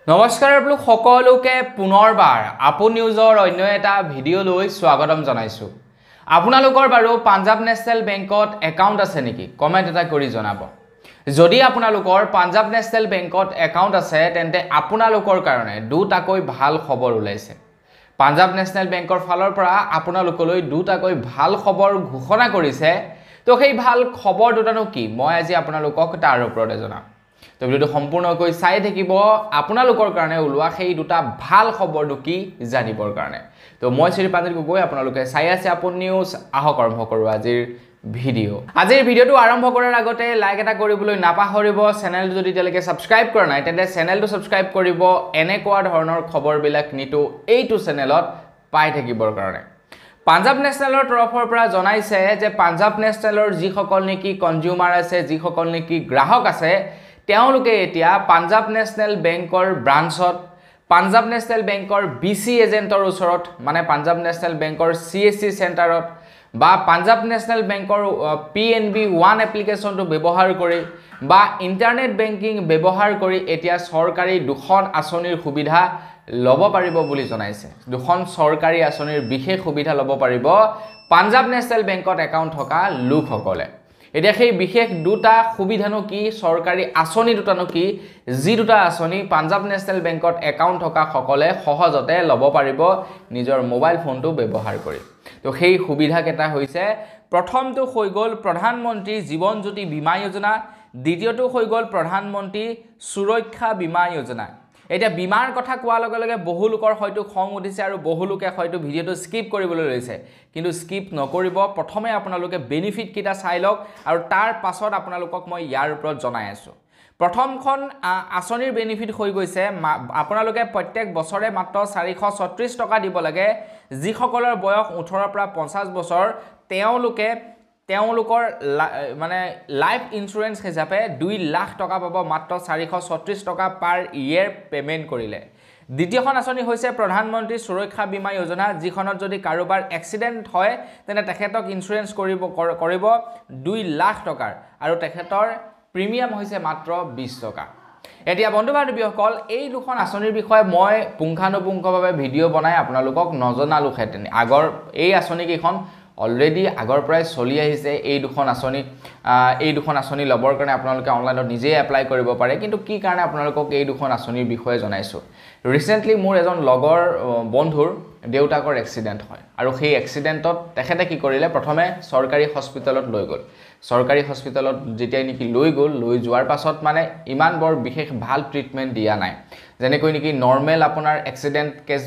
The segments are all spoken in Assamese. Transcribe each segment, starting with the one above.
নমস্কাৰ আপোনালোক সকলোকে পুনৰবাৰ আপন নিউজৰ অন্য এটা ভিডিঅ লৈ স্বাগতম জনাইছো। আপোনালোকৰ বাৰু পাঞ্জাব নেচনেল বেংকত একাউণ্ট আছে নেকি? কমেন্ট এটা কৰি জনাব। যদি আপোনালোকৰ পাঞ্জাব নেচনেল বেংকত একাউণ্ট আছে তেন্তে আপোনালোকৰ কাৰণে দুটাকৈ ভাল খবৰ ওলাইছে। পাঞ্জাব নেচনেল বেংকৰ ফালৰ পৰা আপোনালোকলৈ দুটাকৈ ভাল খবৰ ঘোষণা কৰিছে। তো সেই ভাল খবৰ দুটানো কি মই আজি আপোনালোকক তাৰ ওপৰতে জনাম। তো ভিডিওটো সম্পূৰ্ণকৈ চাই থাকিব আপোনালোকৰ কাৰণে ওলোৱা সেই দুটা ভাল খবৰটো কি জানিবৰ কাৰণে। তো মই শ্ৰী পাঞ্জাব গৈ আপোনালোকে চাই আছে আপন নিউজ। আহক আৰম্ভ কৰোঁ আজিৰ ভিডিঅ'। আজিৰ ভিডিঅ'টো আৰম্ভ কৰাৰ আগতে লাইক এটা কৰিবলৈ নাপাহৰিব। চেনেলটো যদি এতিয়ালৈকে ছাবস্ক্ৰাইব কৰা নাই তেন্তে চেনেলটো ছাবস্ক্ৰাইব কৰিব এনেকুৱা ধৰণৰ খবৰবিলাক নিতৌ এইটো চেনেলত পাই থাকিবৰ কাৰণে। পাঞ্জাব নেচনেলৰ তৰফৰ পৰা জনাইছে যে পাঞ্জাব নেচনেলৰ যিসকল নেকি কনজিউমাৰ আছে, যিসকল নেকি গ্ৰাহক আছে, তেওঁলোকে এতিয়া পাঞ্জাব নেচনেল বেংকৰ ব্ৰাঞ্চত, পাঞ্জাব নেচনেল বেংকৰ বিসি এজেণ্টৰ ওচৰত, মানে পাঞ্জাব নেচনেল বেংকৰ সিএসসি চেণ্টাৰত বা পাঞ্জাব নেচনেল বেংকৰ PNB1 এপ্লিকেশ্যনটো ব্যৱহাৰ কৰি বা ইণ্টাৰনেট বেংকিং ব্যৱহাৰ কৰি এতিয়া চৰকাৰী দুখন আঁচনিৰ সুবিধা ল'ব পাৰিব বুলি জনাইছে। দুখন চৰকাৰী আঁচনিৰ বিশেষ সুবিধা ল'ব পাৰিব পাঞ্জাব নেচনেল বেংকত একাউণ্ট থকা লোকসকলে। এতিয়া সেই বিশেষ দুটা সুবিধানো কি, চৰকাৰী আঁচনি দুটানো কি, যি দুটা আঁচনি পাঞ্জাব নেচনেল বেংকত একাউণ্ট থকা সকলে সহজতে ল'ব পাৰিব নিজৰ মোবাইল ফোনটো ব্যৱহাৰ কৰি। তো সেই সুবিধাকেইটা হৈছে, প্ৰথমটো হৈ গ'ল প্ৰধানমন্ত্ৰী জীৱন জ্যোতি বীমা যোজনা, দ্বিতীয়টো হৈ গ'ল প্ৰধানমন্ত্ৰী সুৰক্ষা বীমা যোজনা। এতিয়া বীমাৰ কথা কোৱাৰ লগে লগে বহু লোকৰ হয়তো খং উঠিছে আৰু বহু লোকে হয়তো ভিডিঅ'টো স্কিপ কৰিবলৈ লৈছে, কিন্তু স্কিপ নকৰিব। প্ৰথমে আপোনালোকে বেনিফিট কেইটা চাই লওক আৰু তাৰ পাছত আপোনালোকক মই ইয়াৰ ওপৰত জনাই আছোঁ। প্ৰথমখন আঁচনিৰ বেনিফিট হৈ গৈছে, আপোনালোকে প্ৰত্যেক বছৰে মাত্ৰ 436 টকা দিব লাগে। যিসকলৰ বয়স 18 পৰা 50 বছৰ তেওঁলোকৰ মানে লাইফ ইঞ্চুৰেঞ্চ হিচাপে 2 লাখ টকা পাব মাত্ৰ 436 টকা পাৰ ইয়েৰ পে'মেণ্ট কৰিলে। দ্বিতীয়খন আঁচনি হৈছে প্ৰধানমন্ত্ৰী সুৰক্ষা বীমা যোজনা, যিখনত যদি কাৰোবাৰ এক্সিডেণ্ট হয় তেন্তে তেখেতক ইঞ্চুৰেঞ্চ কৰিব 2 লাখ টকাৰ আৰু তেখেতৰ প্ৰিমিয়াম হৈছে মাত্ৰ 20 টকা। এতিয়া বন্ধু বান্ধৱীসকল, এই দুখন আঁচনিৰ বিষয়ে মই পুংখানুপুংখভাৱে ভিডিঅ' বনাই আপোনালোকক নজনালোহেঁতেন। আগৰ এই আঁচনিকেইখন অলৰেডি আগৰ পৰাই চলি আহিছে। এই দুখন আঁচনি ল'বৰ কাৰণে আপোনালোকে অনলাইনত নিজেই এপ্লাই কৰিব পাৰে। কিন্তু কি কাৰণে আপোনালোকক এই দুখন আঁচনিৰ বিষয়ে জনাইছোঁ, ৰিচেণ্টলি মোৰ এজন লগৰ বন্ধুৰ দেউতাকৰ এক্সিডেণ্ট হয় আৰু সেই এক্সিডেণ্টত তেখেতে কি কৰিলে, প্ৰথমে চৰকাৰী হস্পিটেলত লৈ গ'ল। চৰকাৰী হস্পিটেলত যেতিয়াই নেকি লৈ যোৱাৰ পাছত মানে ইমান বৰ বিশেষ ভাল ট্ৰিটমেণ্ট দিয়া নাই। যেনেকৈ নেকি নৰ্মেল আপোনাৰ এক্সিডেণ্ট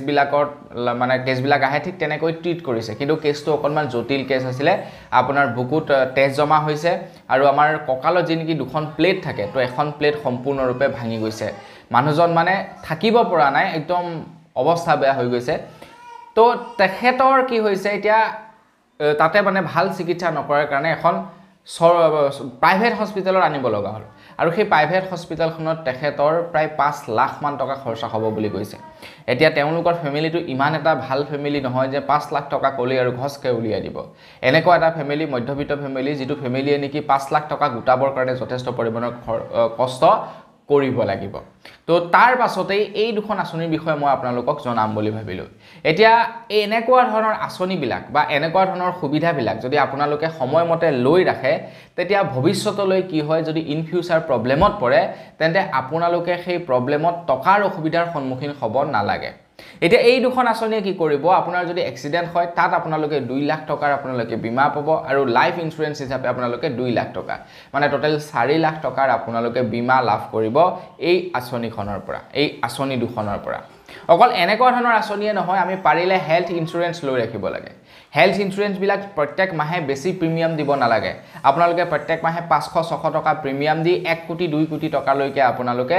কেছবিলাক আহে ঠিক তেনেকৈ ট্ৰিট কৰিছে, কিন্তু কেছটো অকণমান জটিল কেছ আছিলে। আপোনাৰ বুকুত তেজ জমা হৈছে আৰু আমাৰ কঁকালত যি নেকি দুখন প্লেট থাকে, তো এখন প্লেট সম্পূৰ্ণৰূপে ভাঙি গৈছে। মানুহজন মানে থাকিব পৰা নাই, একদম অৱস্থা বেয়া হৈ গৈছে। তো তেখেতৰ কি হৈছে, এতিয়া তাতে মানে ভাল চিকিৎসা নকৰাৰ কাৰণে এখন প্ৰাইভেট হস্পিটেলত আনিব লগা হ'ল আৰু সেই প্ৰাইভেট হস্পিটেলখনত তেখেতৰ প্ৰায় 5 লাখ মান টকা খৰচা হ'ব বুলি কৈছে। এতিয়া তেওঁলোকৰ ফেমিলিটো ইমান এটা ভাল ফেমিলি নহয় যে 5 লাখ টকা ক'লেই আৰু ঘছকৈ উলিয়াই দিব। এনেকুৱা এটা ফেমিলি, মধ্যবিত্ত ফেমিলি, যিটো ফেমিলিয়ে নেকি 5 লাখ টকা গোটাবৰ কাৰণে যথেষ্ট পৰিমাণৰ কষ্ট কৰিব লাগিব। তো তাৰ পাছতেই এই দুখন আঁচনিৰ বিষয়ে মই আপোনালোকক জনাম বুলি ভাবিলোঁ। এতিয়া এনেকুৱা ধৰণৰ আঁচনিবিলাক বা এনেকুৱা ধৰণৰ সুবিধাবিলাক যদি আপোনালোকে সময়মতে লৈ ৰাখে, তেতিয়া ভৱিষ্যতলৈ কি হয়, যদি ইন ফিউচাৰ প্ৰব্লেমত পৰে তেন্তে আপোনালোকে সেই প্ৰব্লেমত টকাৰ অসুবিধাৰ সন্মুখীন হ'ব নালাগে। এতিয়া এই দুখন আঁচনিয়ে কি কৰিব, আপোনাৰ যদি এক্সিডেণ্ট হয় তাত আপোনালোকে 2 লাখ টকাৰ আপোনালোকে বীমা পাব আৰু লাইফ ইঞ্চুৰেঞ্চ হিচাপে আপোনালোকে 2 লাখ টকা, মানে টোটেল 4 লাখ টকাৰ আপোনালোকে বীমা লাভ কৰিব এই আঁচনিখনৰ পৰা, এই আঁচনি দুখনৰ পৰা। অকল এনেকুৱা ধৰণৰ আঁচনিয়ে নহয়, আমি পাৰিলে হেল্থ ইঞ্চুৰেঞ্চ লৈ ৰাখিব লাগে। হেল্থ ইঞ্চুৰেঞ্চবিলাক প্ৰত্যেক মাহে বেছি প্ৰিমিয়াম দিব নালাগে। আপোনালোকে প্ৰত্যেক মাহে 500-600 টকা প্ৰিমিয়াম দি 1 কোটি 2 কোটি টকালৈকে আপোনালোকে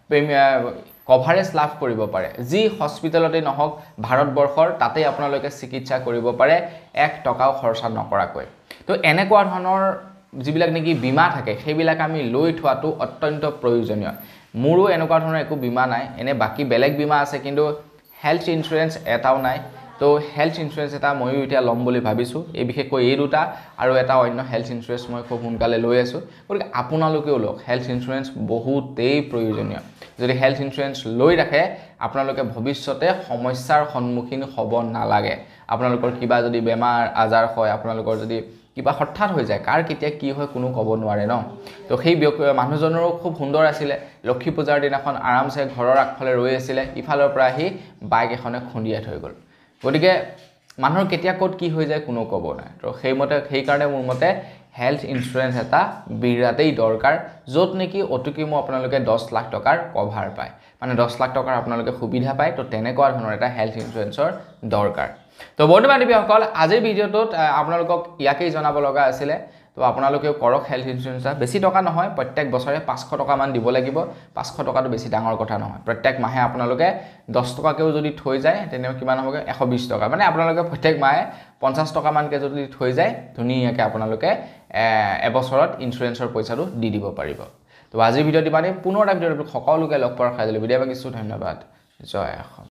কভাৰেজ লাভ কৰিব পাৰে। যি হস্পিটেলতে নহওক ভাৰতবৰ্ষৰ, তাতেই আপোনালোকে চিকিৎসা কৰিব পাৰে 1 টকাও খৰচা নকৰাকৈ। তো এনেকুৱা ধৰণৰ যিবিলাক নেকি বীমা থাকে সেইবিলাক আমি লৈ থোৱাটো অত্যন্ত প্ৰয়োজনীয়। মোৰো এনেকুৱা ধৰণৰ একো বীমা নাই, এনে বাকী বেলেগ বীমা আছে, কিন্তু হেল্থ ইঞ্চুৰেঞ্চ এটাও নাই। তো হেল্থ ইনসুৰেঞ্চ এটা ময়ো এতিয়া ল'ম বুলি ভাবিছোঁ এই বিশেষকৈ এই দুটা আৰু এটা অন্য হেল্থ ইনসুৰেঞ্চ মই খুব সোনকালে লৈ আছোঁ গতিকে আপোনালোকেও লওক হেল্থ ইনসুৰেঞ্চ বহুতেই প্ৰয়োজনীয় যদি হেল্থ ইনসুৰেঞ্চ লৈ ৰাখে আপোনালোকে ভৱিষ্যতে সমস্যাৰ সন্মুখীন হ'ব নালাগে আপোনালোকৰ কিবা যদি বেমাৰ আজাৰ হয় আপোনালোকৰ যদি কিবা হঠাৎ হৈ যায় কাৰ কেতিয়া কি হয় কোনো ক'ব নোৱাৰে ন তো সেই মানুহজনৰো খুব সুন্দৰ আছিলে লক্ষ্মী পূজাৰ দিনাখন আৰামছে ঘৰৰ আগফালে ৰৈ আছিলে ইফালৰ পৰা আহি বাইক এখনে খুন্দিয়াই থৈ গ'ল গতিকে মানুহৰ কেতিয়া ক'ত কি হৈ যায় কোনো ক'ব নাই তো সেইকাৰণে মোৰ মতে হেল্থ ইনসুৰেঞ্চ এটা বিৰাটেই দৰকাৰ য'ত নেকি অতিকমেও আপোনালোকে 10 লাখ টকাৰ কভাৰ পায় মানে 10 লাখ টকাৰ আপোনালোকে সুবিধা পায় তো তেনেকুৱা ধৰণৰ এটা হেল্থ ইনসুৰেঞ্চৰ দৰকাৰ তো বন্ধু বান্ধৱীসকল আজিৰ ভিডিঅ'টোত আপোনালোকক ইয়াকেই জনাব লগা আছিলে তো আপোনালোকেও কৰক হেল্থ ইনসুৰেঞ্চ বেছি টকা নহয় প্ৰত্যেক বছৰে 500 টকা মান দিব লাগিব 500 টকাটো বেছি ডাঙৰ কথা নহয় প্ৰত্যেক মাহে আপোনালোকে 10 টকাকেও যদি থৈ যায় তেনে কিমান হ'ব 120 টকা মানে আপোনালোকে প্ৰত্যেক মাহে 50 টকা মানকে যদি থৈ যায় ধুনীয়াকৈ আপোনালোকে এবছৰত ইনসুৰেঞ্চৰ পইচাটো দি দিব পাৰিব তো আজিৰ ভিডিঅ'টি মানে পুনৰ এটা ভিডিঅ'ত সকলোকে লগ পোৱাৰ খাই দিলোঁ ভিডিঅ' বাকিছো ধন্যবাদ জয় অসম